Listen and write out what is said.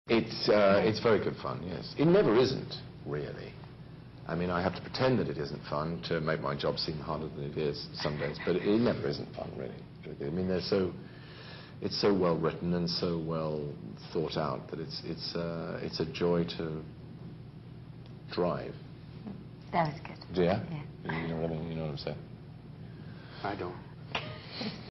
It's very good fun, yes. It never isn't, really. I mean, I have to pretend that it isn't fun to make my job seem harder than it is some days, but it never isn't fun, really. I mean, it's so well written and so well thought out that it's a joy to drive. That was good. Yeah? Yeah. You know what I mean? You know what I'm saying? I don't.